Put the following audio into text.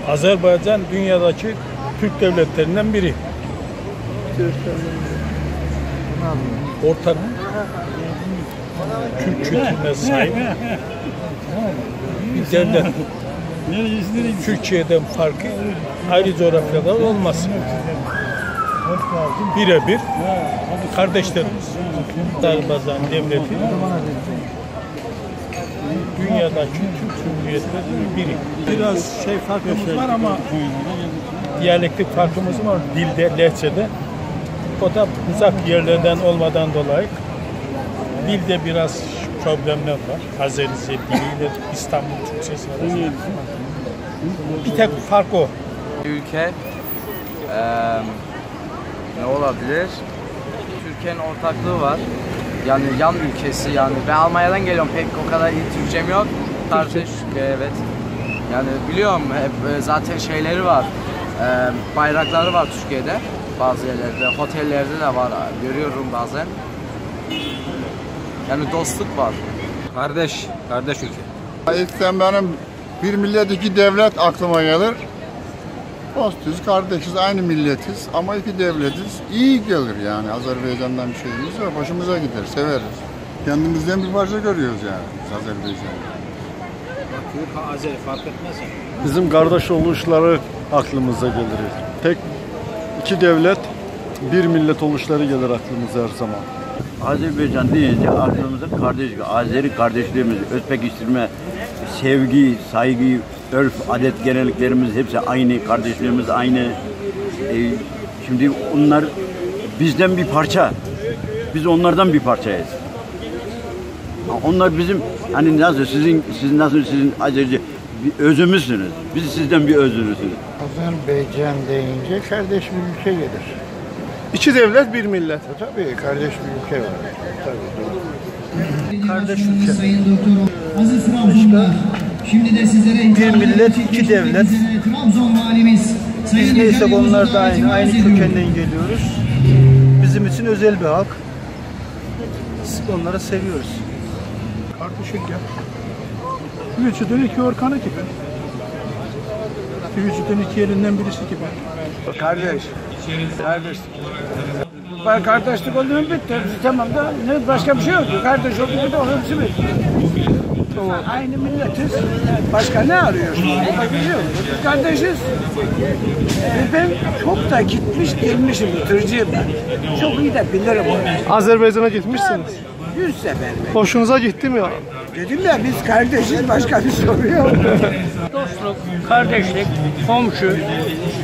Azerbaycan dünyadaki Türk devletlerinden biri. Ortak Türk kültürüne sahip bir devlet. Türkiye'den farkı ayrı coğrafyada olması. Birebir kardeşlerimiz. Azerbaycan devleti dünyadaki Türk Cumhuriyetlerinden biri. Biraz farkımız var ama diyalektik farkımız var dilde, lehçede. O da uzak yerlerden olmadan dolayı dilde biraz problemler var. Azerice diliyle İstanbul Türkçesi arasında. Bir tek fark o. Ülke ne olabilir? Türkiye'nin ortaklığı var. Yani yan ülkesi yani. Ben Almanya'dan geliyorum. Pek o kadar iyi Türkçem yok. Kardeş, evet. Yani biliyorum hep zaten şeyleri var. Bayrakları var Türkiye'de. Bazı yerlerde, otellerde de var. Görüyorum bazen. Yani dostluk var. Kardeş ülke. İlkten benim bir millet iki devlet aklıma gelir. Dostuz, kardeşiz, aynı milletiz ama iki devletiz. İyi gelir yani Azerbaycan'dan bir şeyimiz var. Başımıza gider, severiz. Kendimizden bir parça görüyoruz yani Azerbaycan'da. Azeri fark etmez. Bizim kardeş oluşları aklımıza gelir. Tek iki devlet, bir millet oluşları gelir aklımıza her zaman. Azerbaycan deyince aklımıza kardeşlik, Azeri kardeşliğimiz, Özbekistan, sevgi, saygı, örf, adet, geleneklerimiz hepsi aynı, kardeşliğimiz aynı. Şimdi onlar bizden bir parça, biz onlardan bir parçayız. Onlar bizim, hani nasıl sizin Azerice bir özümüzsünüz, biz sizden bir özünüzsünüz. Azerbaycan deyince kardeş bir ülke gelir. İki devlet, bir millet. Tabii kardeş bir ülke var. Tabii. Kardeş ülke. Sayın Doktor Aziz Trabzonlar. Şimdi de sizlere bir millet, iki devlet. Trabzon valimiz Biz neyse onlar da aynı kökenden geliyoruz. Bizim için özel bir halk. Onları seviyoruz. Kardeşlik ya. Vücudun iki organı gibi. Vücudun iki yerinden birisi gibi. Kardeş. Kardeşlik olduğunu bitti. Tamam da ne başka bir şey yok. Kardeş olduğunu bitti. Hepsi bitti. Aynı milletiz. Başka ne arıyorsun? Biz kardeşiz. Ben çok da gitmiş gelmişim. Tırcıyım ben. Çok iyi de bilirim onu. Azerbaycan'a gitmişsiniz. 100 sefer. Hoşunuza gitti mi? Dedim ya biz kardeşiz. Başka bir soru yok. Dostluk, kardeşlik, komşu,